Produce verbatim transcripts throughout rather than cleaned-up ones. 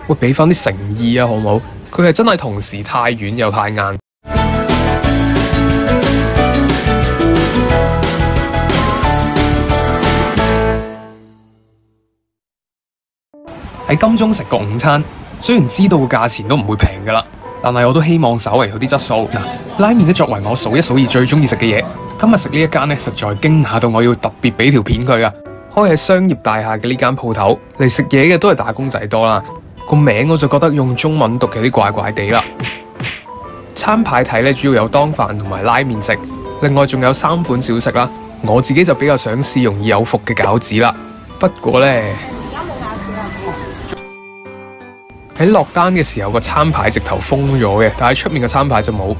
喂，俾翻啲誠意啊，好唔好？佢係真係同時太軟又太硬。喺金鐘食個午餐，雖然知道個價錢都唔會平噶啦，但係我都希望稍為有啲質素。嗱，拉麵咧作為我數一數二最中意食嘅嘢，今日食呢一間咧實在驚訝到我要特別俾條片佢啊！開喺商業大廈嘅呢間鋪頭嚟食嘢嘅都係打工仔多啦，個名我就覺得用中文讀有啲怪怪地啦。餐牌睇咧主要有當飯同埋拉麵食，另外仲有三款小食啦。我自己就比較想試容易有伏嘅餃子啦，不過咧。喺落單嘅時候個餐牌直頭封咗嘅，但係出面嘅餐牌就冇。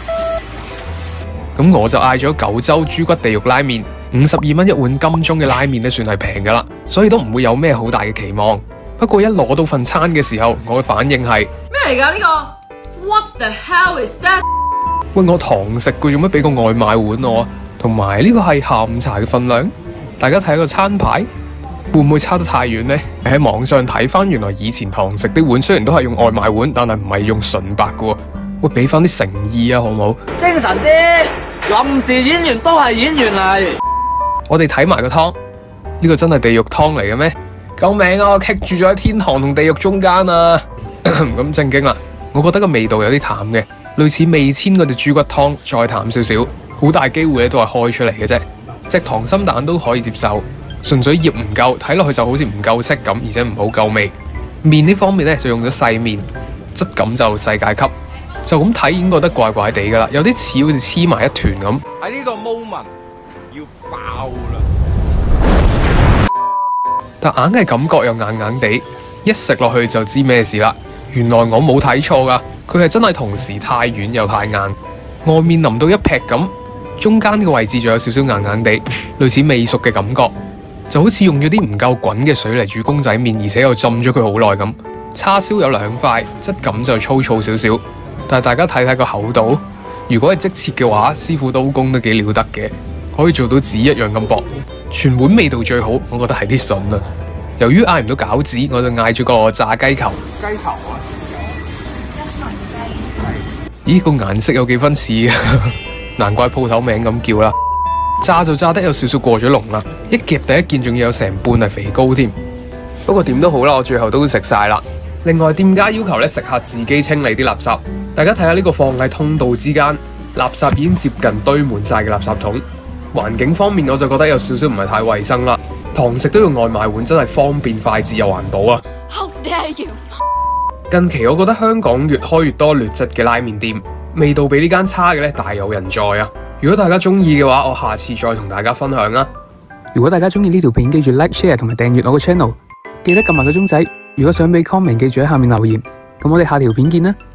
咁我就嗌咗九州豬骨地獄拉麵，五十二蚊一碗金鐘嘅拉麵咧算係平噶啦，所以都唔會有咩好大嘅期望。不過一攞到份餐嘅時候，我嘅反應係咩嚟㗎呢個 ？What the hell is that？ 喂，我堂食佢做乜俾個外賣碗我啊？同埋呢個係下午茶嘅份量，大家睇下個餐牌。會唔會差得太遠呢？喺網上睇翻，原來以前堂食啲碗雖然都係用外賣碗，但係唔係用純白嘅喎。會俾翻啲誠意啊，好唔好？ 精神啲，臨時演員都係演員嚟。 我哋睇埋個湯，呢個真係地獄湯嚟嘅咩？救命啊！我棘住咗喺天堂同地獄中間啊！咁正經啦，我覺得個味道有啲淡嘅，類似味千嗰隻豬骨湯再淡少少，好大機會咧都係開出嚟嘅啫。隻溏心蛋都可以接受。純粹醃唔夠，睇落去就好似唔夠色咁，而且唔好夠味。麵呢方面咧就用咗細麵，質感就世界級。就咁睇已經覺得怪怪地噶啦，有啲似好似黐埋一團咁。 喺呢個 moment 要爆啦！ 但硬係感覺又硬硬地，一食落去就知咩事啦。原來我冇睇錯噶，佢係真係同時太軟又太硬，外面淋到一劈咁，中間嘅位置仲有少少硬硬地，類似未熟嘅感覺。就好似用咗啲唔夠滾嘅水嚟煮公仔麵，而且又浸咗佢好耐咁。叉燒有兩塊，質感就粗糙少少，但係大家睇睇個厚度，如果係即切嘅話，師傅刀工都幾了得嘅，可以做到紙一樣咁薄。全碗味道最好，我覺得係啲筍啊。由於嗌唔到餃子，我就嗌咗個炸雞球。 雞頭啊！ 咦，個顏色有幾分似啊，難怪鋪頭名咁叫啦。炸就炸得有少少過咗籠啦，一夾第一件仲要有成半係肥膏添。不過點都好啦，我最後都食晒啦。另外店家要求咧食客自己清理啲垃圾，大家睇下呢個放喺通道之間，垃圾已經接近堆滿晒嘅垃圾桶。環境方面我就覺得有少少唔係太衛生啦。堂食都用外賣碗真係方便快捷又環保啊！ How dare you！ 近期我覺得香港越開越多劣質嘅拉麵店，味道比呢間差嘅咧大有人在啊！如果大家中意嘅話，我下次再同大家分享啦。如果大家中意呢條片，記住 like、share 同埋訂閱我個 channel，記得撳埋個鐘仔。如果想俾 comment，記住喺下面留言。咁我哋下條片見啦。